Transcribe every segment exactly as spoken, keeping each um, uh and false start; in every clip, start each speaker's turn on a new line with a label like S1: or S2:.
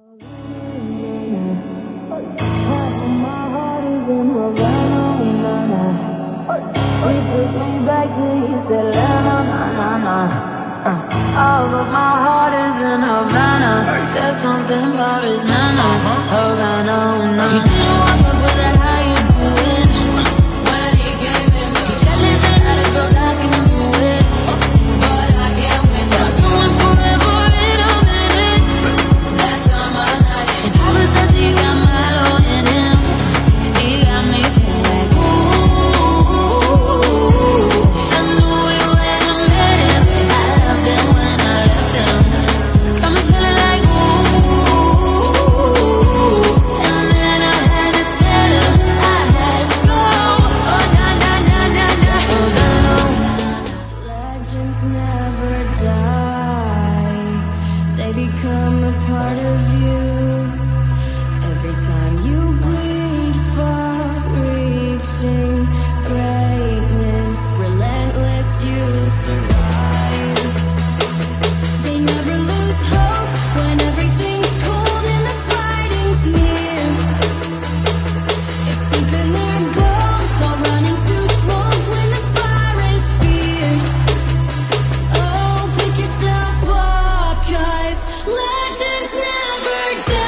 S1: Oh, but my heart is in Havana. There's something about his manners. Havana, no. He didn't walk up with that, how you doing? When he came in, he said there's a lot of girls I can do it, but I can't wait. But I'll do it forever in a minute. That's on my night. And Tyler says he got Milo in him. He got me feeling like ooh. I knew it when I met him. I loved him when I left him. Got me feeling like ooh. And then I had to tell him I had to go. Oh na na na na na. Oh na na. Legends never die. They become a part of you. Every time you bleed for reaching greatness, relentless, you survive. They never lose hope when everything's cold and the fighting's near. It's deep in their bones, all running to smoke when the fire is fierce. Oh, pick yourself up, 'cause legends never die.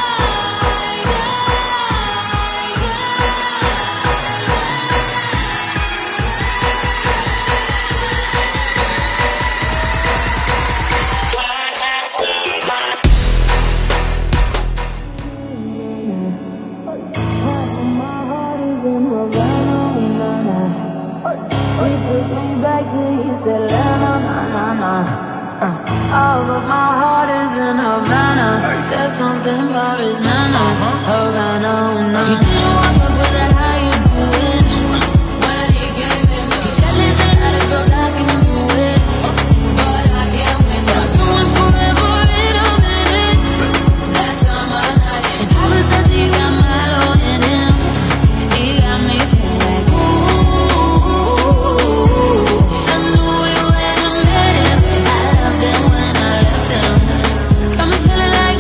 S1: Oh, but my heart is in Havana. There's something about his manners. Havana, no. He didn't walk up with that, how you doing? When he came in, he said there's a lot of girls I can do it, but I can't wait. But I'll do it forever in a minute. That's on my night. And Tyler says he got Milo in him. He got me feeling like ooh. I knew it when I met him. I loved him when I left him. Got me feeling like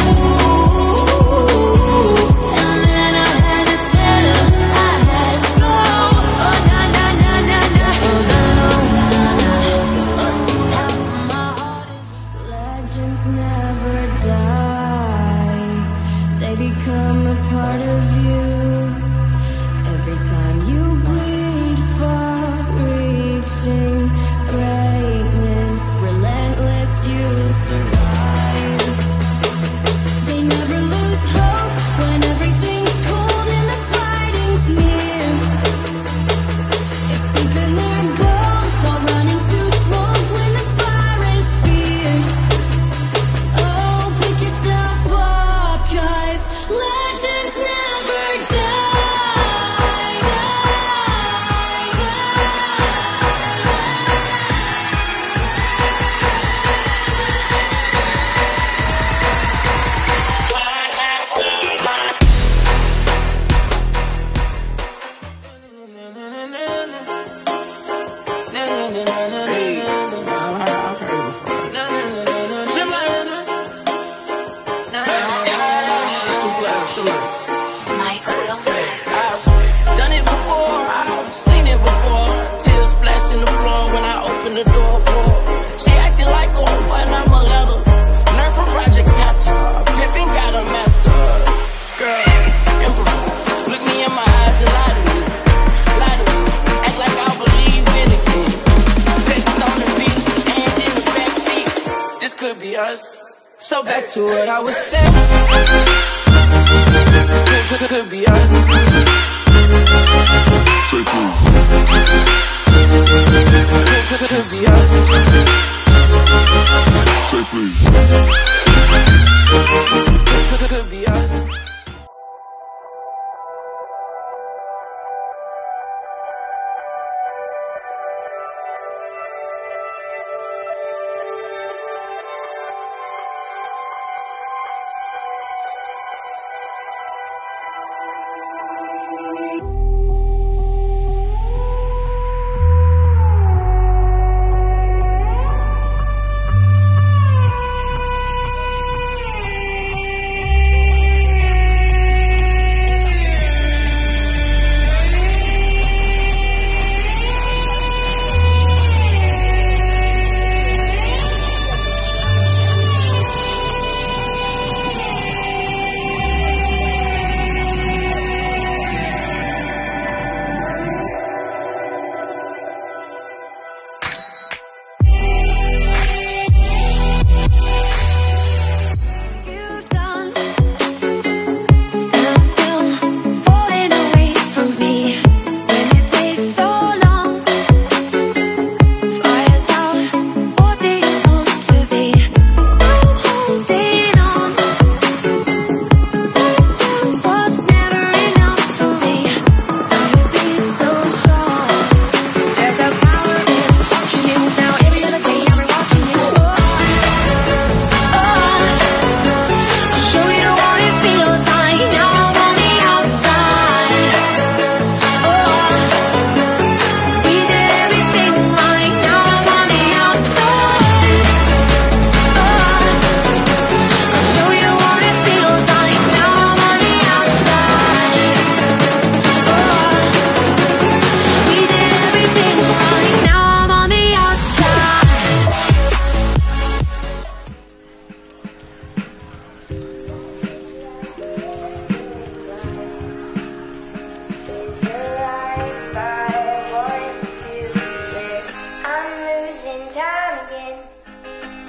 S1: ooh. And then I had to tell him I had to go. Oh na na na na na. Oh na na na na. My heart is. Legends never die. They become a part of you. Every time you bleed for reaching greatness, relentless, you survive. They never lose hope when everything's cold and the fighting's near. It's deep in their bones, all running to smoke when the fire is fierce. Oh, pick yourself up, 'cause legends never die.
S2: Done it before, I've seen it before. Tears splashing the floor when I open the door for her. She acting like a when I'm a letter. Learn from Project Cotton. Pippin got a master. Girl, look me in my eyes and lie to me. Lie to me. Act like I believe in again. Sex on the beach and in the backseat. This could be us. So back to what I was saying. Could, could, could be us. Could, could, could be us. Could, could be us.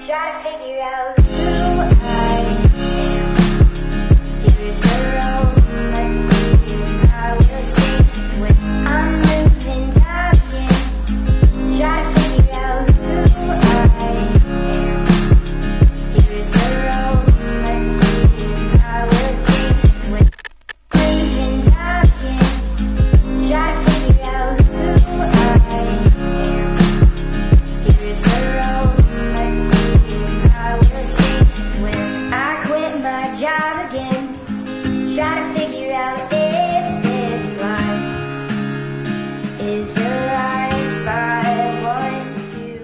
S3: try to figure out who I am. Here's a road, let's see if I will stay this way. I'm losing time again. Try to figure out who I am. Here's a road, let's see if I will stay this way. Losing time again. Try to figure out who I am. Here's a road, let's see if I will stay this way. I quit my job again. Try to figure out if this life is the life I want to.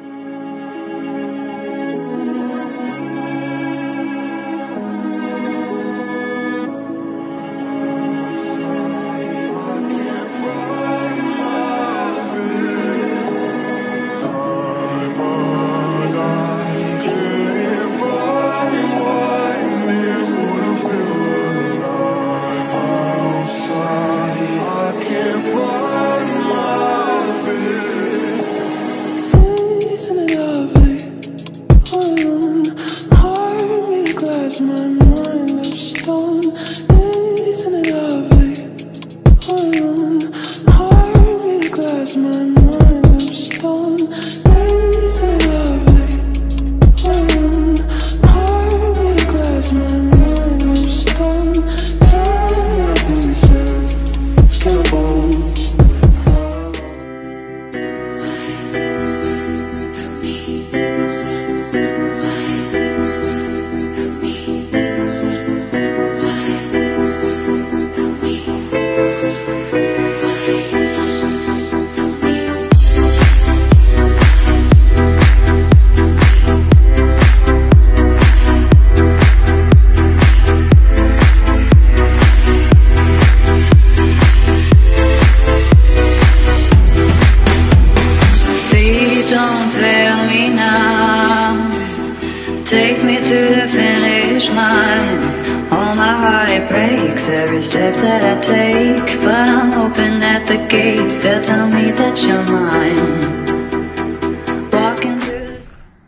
S1: Don't fail me now. Take me to the finish line. All my heart it breaks every step that I take, but I'm hoping at the gates they'll tell me that you're mine. Walking through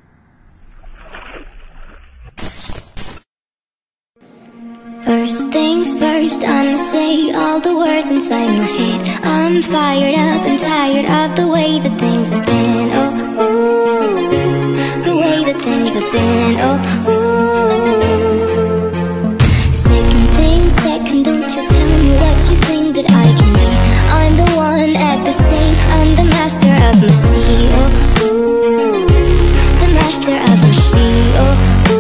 S1: the...
S3: First things first, I'ma say all the words inside my head. I'm fired up and tired of the way that things have been. Oh, ooh, the way that things have been. Oh, ooh. Second thing second, don't you tell me what you think that I can be. I'm the one at the same, I'm the master of my sea. Oh, ooh, the master of my sea. Oh,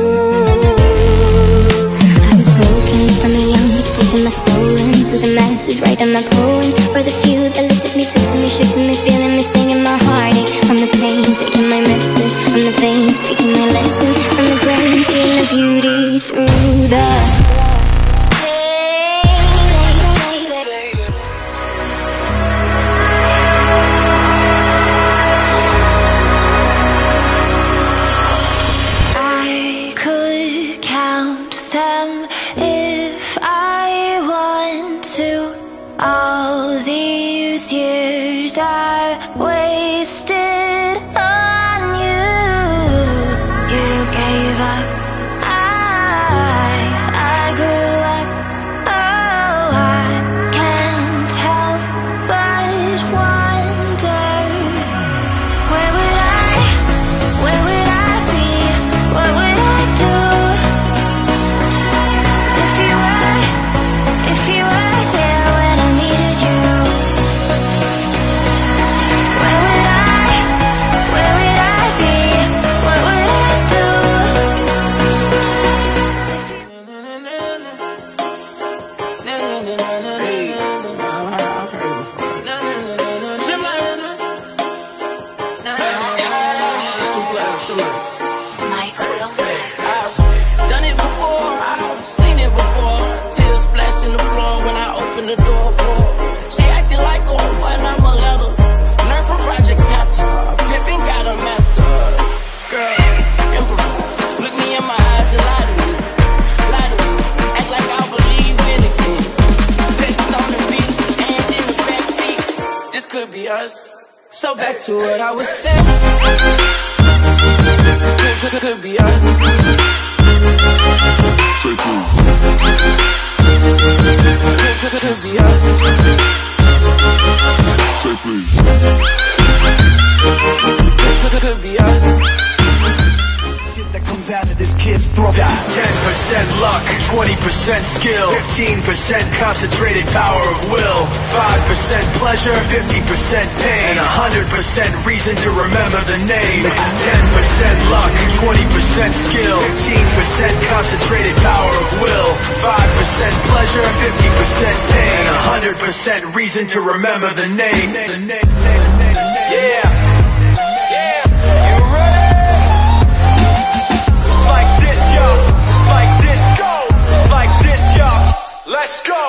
S3: from a young age, taking my soul into the masses, writing my poems for the few that looked at me, took to me, shook to me, feeling me, singing my heartache. From the pain, taking my message from the veins, speaking my lesson from the brain, seeing the beauty through the
S1: I could count them if I want to. All these years I wasted on you. You gave up, I, I grew up. Oh, I can't help but wonder, where would I, where would I be, what would I do if you were, if you were there when I needed you? Where would I, where would I be, what would I do?
S2: I've done it before, I've seen it before. Tears splash in the floor when I open the door for her. She acting like a when I'm a letter. Learn from Project Cotton. Pippin got a master. Girl, look me in my eyes and lie to me. Lie to me. Act like I believe in anything. Sex on the beach and in the backseat. This could be us. So back to what I was saying.
S4: is ten percent luck, twenty percent skill, fifteen percent concentrated power of will, five percent pleasure, fifty percent pain, and one hundred percent reason to remember the name. It's ten percent luck, twenty percent skill, fifteen percent concentrated power of will, five percent pleasure, fifty percent pain, and one hundred percent reason to remember the name. Yeah. Yeah. You ready? It's like this, y'all. It's like this, go. It's like this, y'all. Let's go.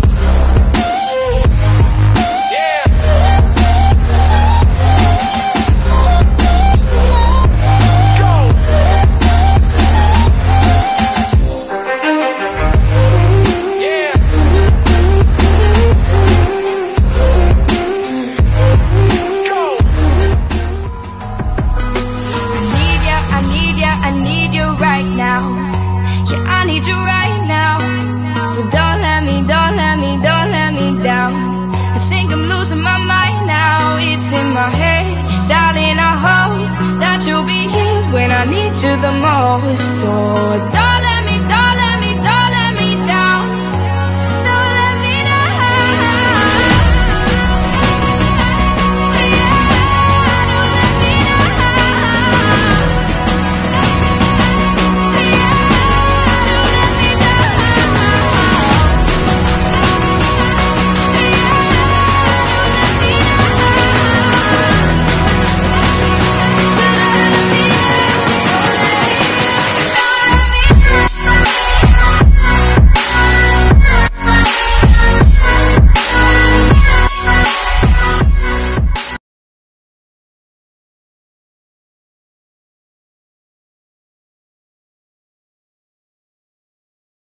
S1: In my head, darling, I hope that you'll be here when I need you the most. So don't